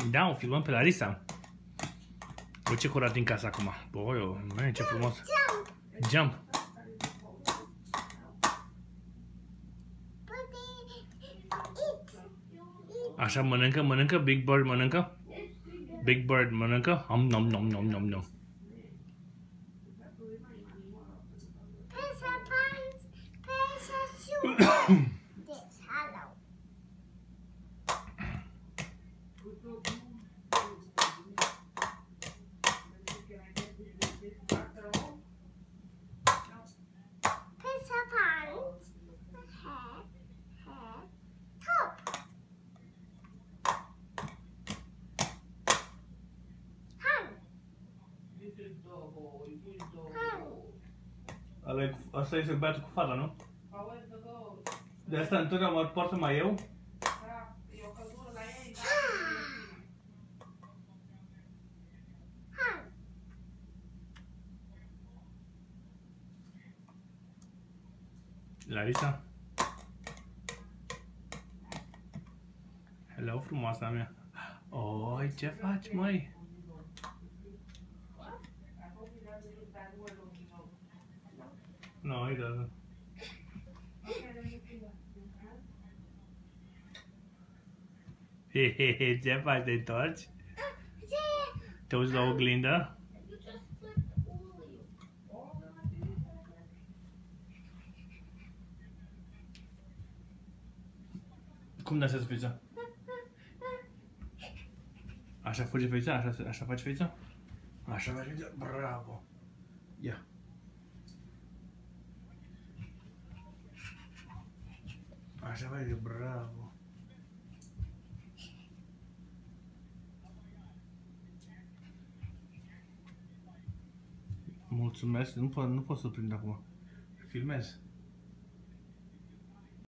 Da, o filmăm pe Larisa. Bă, ce curat din casa acum. Bă, ce frumos. Jump. Așa, mănâncă, Big Bird mănâncă. Big Bird mănâncă. Nom. Asta este băiatul cu fata, nu? De asta întotdeauna mă poartă mai eu? Larisa? Hello, frumoasa mea. Oi, ce faci, măi? No, he doesn't. Hehehe, ce faci? Te întorci? Te uiți la oglindă? Cum dansezi fetița? Așa fuge fetița? Așa faci fetița? Așa faci fetița? Bravo! Ia! Așa faci, bravo! Mulțumesc, nu pot să prind acum. Filmez.